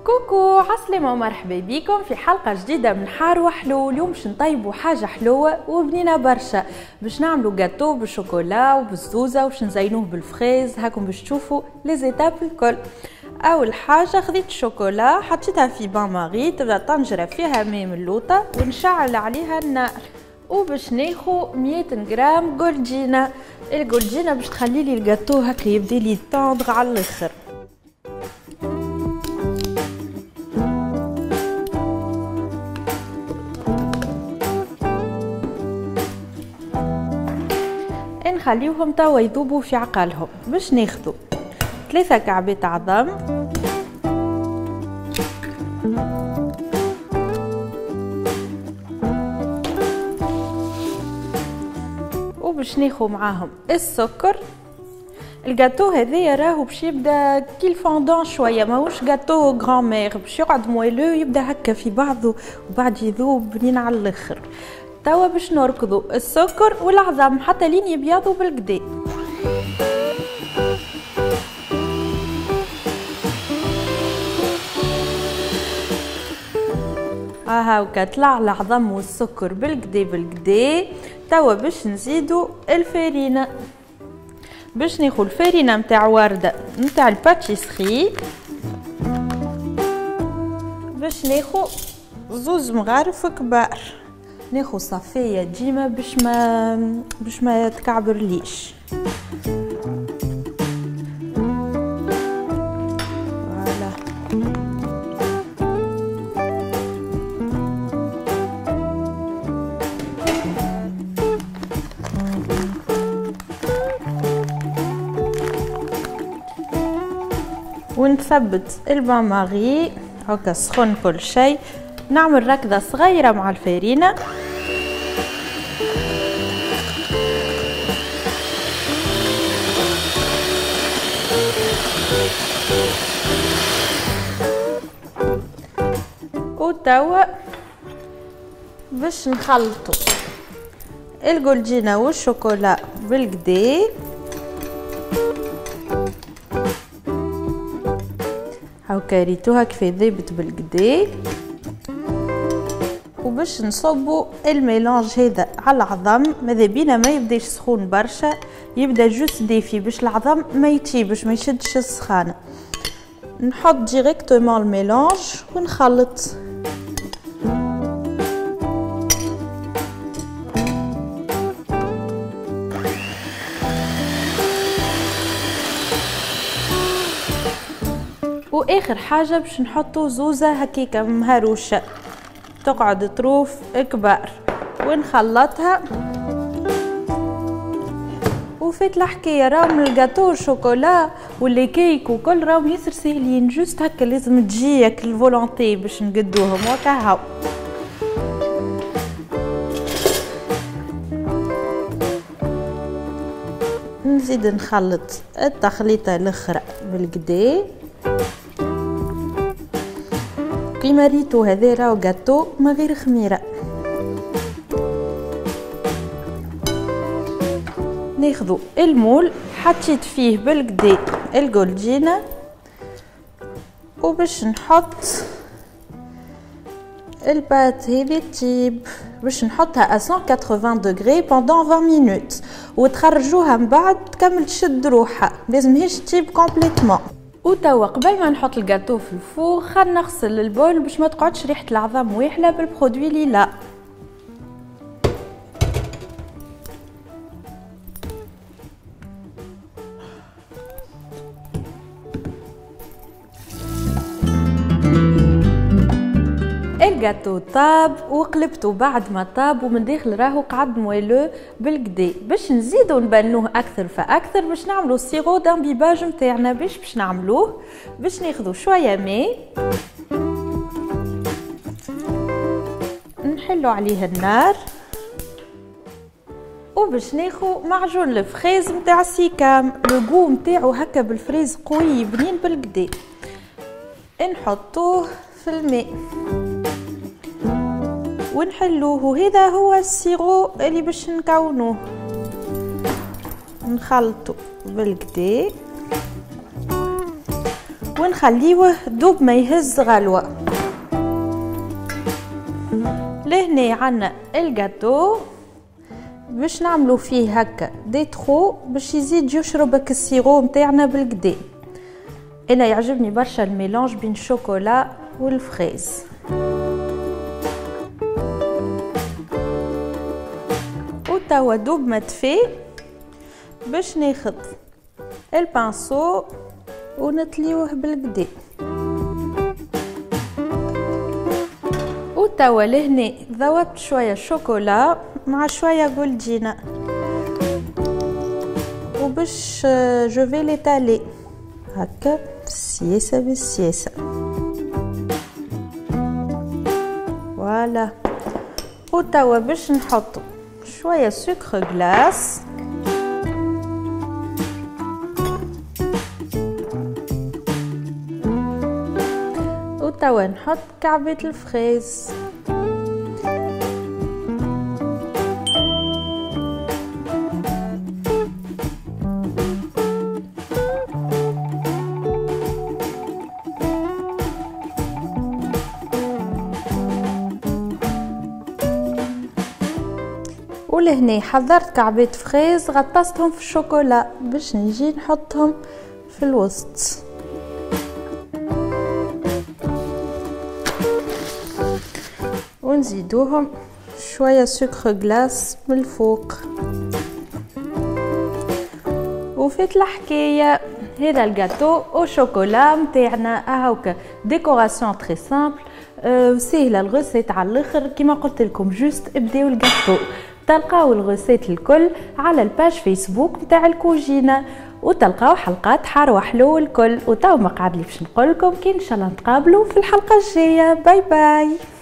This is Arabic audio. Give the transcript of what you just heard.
كوكو عسلامة ومرحبا بكم في حلقة جديدة من حار وحلو. اليوم باش نطيبوا حاجة حلوة وبنينة برشا، باش نعملوا جاتو بالشوكولا وبالزوزة وباش نزينوه بالفريز. هاكم باش تشوفوا لي زيتاب الكل. اول حاجة خذيت الشوكولا حطيتها في بان ماري، تبدا طنجرة فيها ماء من اللوطة ونشعل عليها النار، وباش ناخو 100 غرام جولجينا. الجولجينا باش تخلي لي الجاتو هكا يبدا لي طاندغ على الاخر. نخليوهم توا يذوبوا في عقلهم. باش ناخذوا 3 كعبات عظم، وباش ناخذ معاهم السكر. الجاتو هذايا راهو باش يبدا كي الفوندون شويه، ماهوش جاتو غران مير، باش يقعد مويلو يبدا هكا في بعضه وبعد يذوب بنين على الاخر. توا باش نركضوا السكر والعظم حتى لين يبيضوا بالكدا. هاكا طلع العظم والسكر بالكدا بالكدا. توا باش نزيدوا الفارينه. باش ناخذ الفارينه نتاع ورده نتاع الباتيسري. باش ناخذ 2 مغارف كبار. ناخذ صفيه ديما باش ما تكعبرليش. فوالا ونثبت البان ماري هكا سخن كل شيء. نعمل ركضه صغيره مع الفارينه. وتوا باش نخلطوا الجولجينا والشوكولا بالكدا. هاكا ريتوها كيف ذابت بالكدا. وباش نصبوا الميلانج هذا على العظم، ماذا بينا ما يبداش سخون برشا، يبدا جوست دافي باش العظم ما يطيبش ما يشدش السخانه. نحط ديريكتومون الميلانج ونخلط. واخر حاجه باش نحطوا زوزه هكيكه مهروشه تقعد طروف كبار ونخلطها. وفات الحكايه راهم الجاتو الشوكولا واللي كيك وكل راهم ياسر ساهلين، جوست هكا لازم تجيك الفولونتي باش نقدوهم وكهو. نزيد نخلط التخليطه الاخرى بالكدا كيما ريتو. هذا راهو جاتو من غير خميره. ناخذوا المول حطيت فيه بالكدا الجولجينا، وباش نحط البات هذه تيب باش نحطها à 180 دوغري pendant 20 مينوت، وتخرجوها من بعد تكمل تشد روحها، لازمهاش تيب كومبليتمون. وتوا قبل ما نحط الجاتو في الفور خلينا نغسل البول باش ما تقعدش ريحه العظم واحله بالبرودوي ليلا. الجاتو طاب وقلبته بعد ما طاب ومن داخل راهو قعد مويلو بالكدا. باش نزيدو نبنوه اكثر فاكثر باش نعملو السيرو دامبيباج نتاعنا. باش نعملوه باش ناخذو شويه ماء نحلو عليه النار، وباش ناخذ معجون الفريز نتاع سيكام. الجو نتاعو هكا بالفريز قوي بنين بالكدا. نحطوه في الماء ونحلوه. هذا هو السيرو اللي باش نكونوه. نخلطو بالكدا ونخليوه دوب ما يهز غلوة. لهنا عنا الجاتو باش نعملو فيه هكا دي تخو باش يزيد يشرب السيرو متاعنا بالكدا. انا يعجبني برشا الميلانج بين الشوكولا والفريز. وتوا دوب ما تفي باش ناخذ البانسو ونطليوه بالكدا. وتوا لهنا ذوبت شويه شوكولا مع شويه جولجينا وباش جو في ليتالي هكا بالسياسه بالسياسه. فوالا. وتوا باش نحط شويه سكر غلاس وتوا نحط كعبة الفريز. ولهنا حضرت كعبات فريز غطستهم في الشوكولا باش نجي نحطهم في الوسط. ونزيدوهم شويه سكر غلاس من الفوق. وفات الحكايه هذا الجاتو او شوكولا متاعنا اهوكا ديكوراسيون تري سامبل سهله. الغوسيت على الاخر كيما قلت لكم جوست ابداو الجاتو. تلقاو الغوسيت الكل على الباج فيسبوك نتاع الكوجينه وتلقاو حلقات حار وحلو الكل. وتو ما قعد لي باش نقول لكم كي ان شاء الله نتقابلوا في الحلقه الجايه. باي باي.